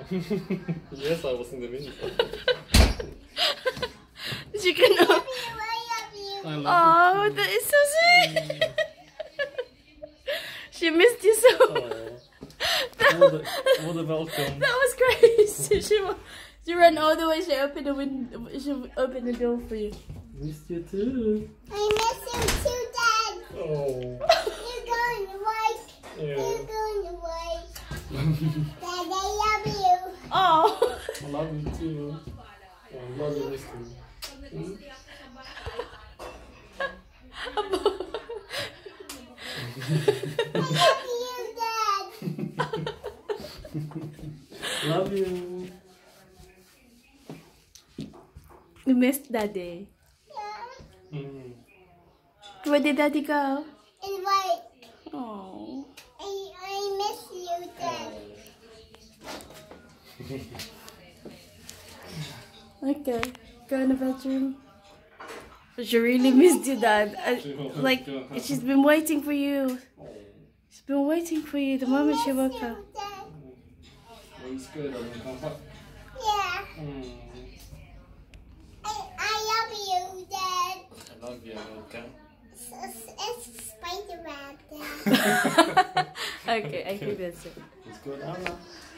Yes, I was in the middle. She can. I love Oh, you too. that is so sweet. She missed you so. What a welcome. That was crazy. She ran all the way. She opened the window. She opened the door for you. Missed you too. I miss you too, Dad. Oh. You're going to work. Yeah. You're going to work. Dad, I love you. Oh. I love you too. I love you, Misty. I love you, Dad. Love you. You missed Daddy. Yeah. Mm. Where did Daddy go? And work. Oh. I miss you, Dad. Okay. Go in the bedroom. She really missed you, Dad. Like, she's been waiting for you. She's been waiting for you the moment she woke up. Dad. Looks good. I'm gonna come back. Yeah. Mm. I love you, Dad. I love you, okay? It's Spider-Man, Dad. Okay, I think that's it. Let's go down now.